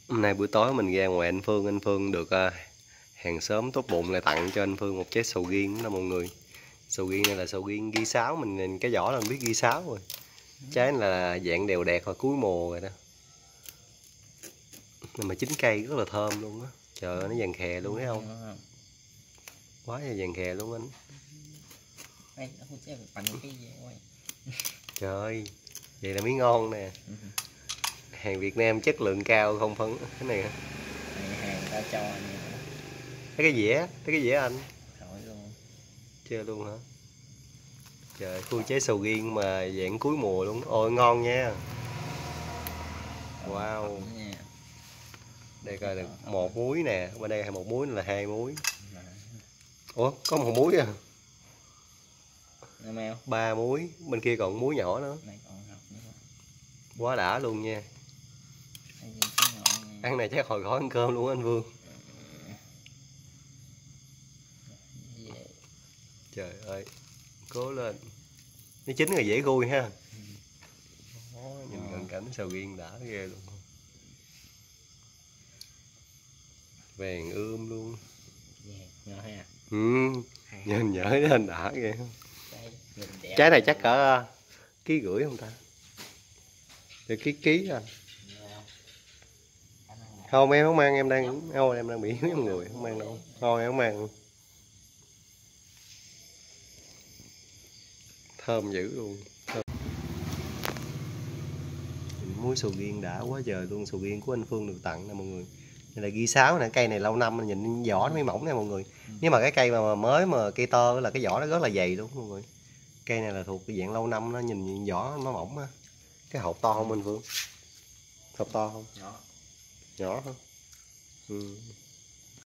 Hôm nay buổi tối mình ra ngoài anh Phương được hàng xóm tốt bụng lại tặng cho anh Phương một trái sầu riêng đó mọi người. Sầu riêng này là sầu riêng ghi sáo, mình nhìn cái vỏ là mình biết ghi sáo rồi. Trái là dạng đều đẹp và cuối mùa rồi đó. Nhưng mà chín cây rất là thơm luôn á. Trời ơi, nó vàng khè luôn thấy không? Quá là vàng khè luôn anh. Trời ơi, vậy là mới ngon nè. Hàng Việt Nam chất lượng cao không phân cái này hả? Hàng ta cho Thấy cái dĩa anh. rồi luôn. Chưa luôn hả? Trời, khui trái sầu riêng mà dạng cuối mùa luôn. Ôi ngon nha. Wow. Đây coi được một muối nè, bên đây một muối là hai muối. Ủa, có một muối à? Ba muối, bên kia còn muối nhỏ nữa. Quá đã luôn nha. Ăn này chắc hồi gói ăn cơm luôn anh Vương. Trời ơi, cố lên. Nó chín là dễ gui ha. Nhìn cận cảnh sầu riêng đã ghê luôn. Vàng ươm luôn. Nhìn nhở lên đã ghê. Trái này chắc cỡ ký rưỡi không ta? Để ký à. Không em không ăn, em đang bị hiếu trong người, không ăn đâu. Thôi em không ăn. Thơm dữ luôn. Thơm. Muối sầu riêng đã quá trời luôn, sầu riêng của anh Phương được tặng nè mọi người. Đây là ghi sáo nè, cây này lâu năm nhìn vỏ nó mới mỏng nè mọi người. Nếu mà cái cây mà mới mà cây tơ là cái vỏ nó rất là dày luôn mọi người. Cây này là thuộc cái dạng lâu năm, nó nhìn vỏ nó mỏng á. Cái hộp to không anh Phương? Hộp to không? Nhỏ. Nhỏ hả? Ừ.